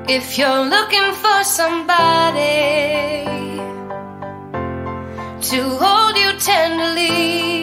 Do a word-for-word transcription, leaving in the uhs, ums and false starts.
If you're looking for somebody to hold you tenderly,